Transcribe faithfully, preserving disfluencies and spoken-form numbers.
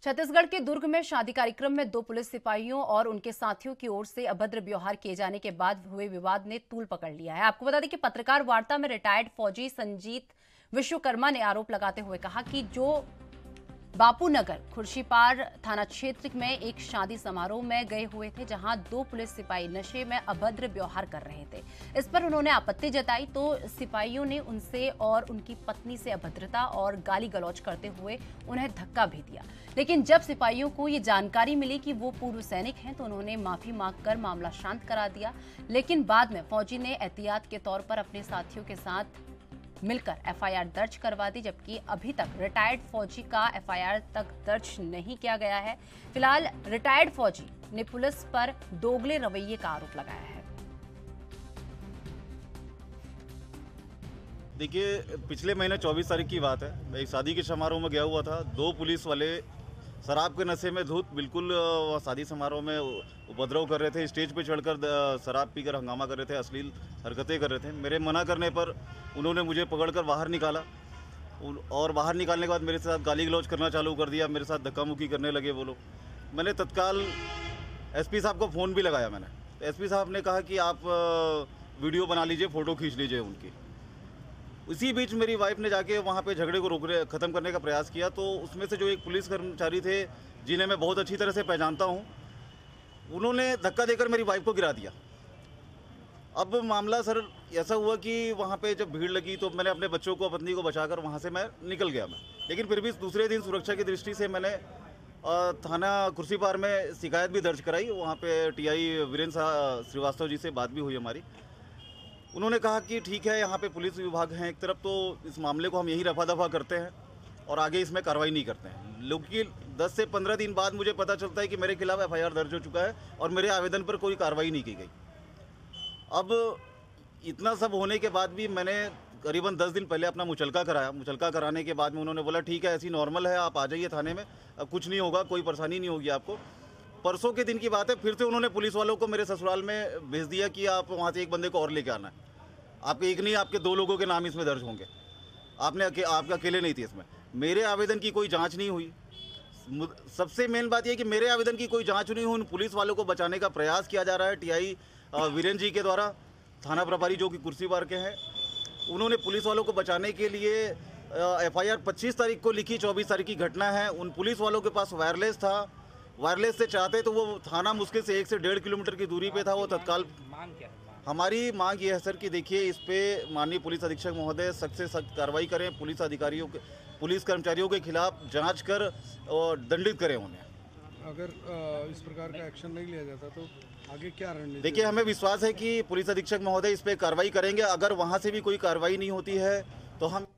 छत्तीसगढ़ के दुर्ग में शादी कार्यक्रम में दो पुलिस सिपाहियों और उनके साथियों की ओर से अभद्र व्यवहार किए जाने के बाद हुए विवाद ने तूल पकड़ लिया है। आपको बता दें कि पत्रकार वार्ता में रिटायर्ड फौजी संजीत विश्वकर्मा ने आरोप लगाते हुए कहा कि जो बापूनगर खुर्शीपार थाना क्षेत्र में एक शादी समारोह में गए हुए थे, जहां दो पुलिस सिपाही नशे में अभद्र व्यवहार कर रहे थे। इस पर उन्होंने आपत्ति जताई तो सिपाहियों ने उनसे और उनकी पत्नी से अभद्रता और गाली गलौज करते हुए उन्हें धक्का भी दिया। लेकिन जब सिपाहियों को ये जानकारी मिली कि वो पूर्व सैनिक हैं तो उन्होंने माफी मांगकर मामला शांत करा दिया। लेकिन बाद में फौजी ने एहतियात के तौर पर अपने साथियों के साथ मिलकर एफ आई आर दर्ज करवा दी, जबकि अभी तक रिटायर्ड फौजी का एफ आई आर तक दर्ज नहीं किया गया है। फिलहाल रिटायर्ड फौजी ने पुलिस पर दोगले रवैये का आरोप लगाया है। देखिए, पिछले महीने चौबीस तारीख की बात है। मैं एक शादी के समारोह में गया हुआ था। दो पुलिस वाले शराब के नशे में धुत बिल्कुल शादी समारोह में उपद्रव कर रहे थे। स्टेज पे चढ़कर शराब पीकर हंगामा कर रहे थे, अश्लील हरकतें कर रहे थे। मेरे मना करने पर उन्होंने मुझे पकड़कर बाहर निकाला और बाहर निकालने के बाद मेरे साथ गाली गलौज करना चालू कर दिया। मेरे साथ धक्का मुक्की करने लगे वो लोग। मैंने तत्काल एस पी साहब को फ़ोन भी लगाया। मैंने एस पी साहब ने कहा कि आप वीडियो बना लीजिए, फ़ोटो खींच लीजिए उनकी। इसी बीच मेरी वाइफ ने जाके वहाँ पे झगड़े को रोकने ख़त्म करने का प्रयास किया, तो उसमें से जो एक पुलिस कर्मचारी थे जिन्हें मैं बहुत अच्छी तरह से पहचानता हूँ, उन्होंने धक्का देकर मेरी वाइफ को गिरा दिया। अब मामला सर ऐसा हुआ कि वहाँ पे जब भीड़ लगी तो मैंने अपने बच्चों को, पत्नी को बचाकर वहाँ से मैं निकल गया मैं। लेकिन फिर भी दूसरे दिन सुरक्षा की दृष्टि से मैंने थाना खुर्शीपार में शिकायत भी दर्ज कराई। वहाँ पे टी आई वीरेंद्र श्रीवास्तव जी से बात भी हुई हमारी। उन्होंने कहा कि ठीक है, यहाँ पे पुलिस विभाग हैं एक तरफ, तो इस मामले को हम यही रफा दफा करते हैं और आगे इसमें कार्रवाई नहीं करते हैं। लेकिन दस से पंद्रह दिन बाद मुझे पता चलता है कि मेरे खिलाफ एफ आई आर दर्ज हो चुका है और मेरे आवेदन पर कोई कार्रवाई नहीं की गई। अब इतना सब होने के बाद भी मैंने करीबन दस दिन पहले अपना मुचलका कराया। मुचलका कराने के बाद में उन्होंने बोला ठीक है, ऐसी नॉर्मल है, आप आ जाइए थाने में, अब कुछ नहीं होगा, कोई परेशानी नहीं होगी आपको। परसों के दिन की बात है, फिर से उन्होंने पुलिस वालों को मेरे ससुराल में भेज दिया कि आप वहाँ से एक बंदे को और लेके आना है। आपके एक नहीं, आपके दो लोगों के नाम इसमें दर्ज होंगे। आपने आपका अकेले नहीं थी इसमें। मेरे आवेदन की कोई जांच नहीं हुई। सबसे मेन बात यह कि मेरे आवेदन की कोई जांच नहीं हुई। उन पुलिस वालों को बचाने का प्रयास किया जा रहा है टी आई वीरेंद्र जी के द्वारा, थाना प्रभारी जो कि खुर्शीपार के हैं। उन्होंने पुलिस वालों को बचाने के लिए एफ आई आर पच्चीस तारीख को लिखी। चौबीस तारीख की घटना है। उन पुलिस वालों के पास वायरलेस था। वायरलेस से चाहते तो वो थाना मुश्किल से एक से डेढ़ किलोमीटर की दूरी पे था। वो तत्काल मांग क्या है? हमारी मांग ये है सर कि देखिए, इस पे माननीय पुलिस अधीक्षक महोदय सख्त से सख्त कार्रवाई करें। पुलिस अधिकारियों के, पुलिस कर्मचारियों के खिलाफ जांच कर और दंडित करें उन्हें। अगर इस प्रकार का एक्शन नहीं लिया जाता तो आगे क्या रणनीति? देखिए, हमें विश्वास है कि पुलिस अधीक्षक महोदय इस पे कार्रवाई करेंगे। अगर वहाँ से भी कोई कार्रवाई नहीं होती है तो हम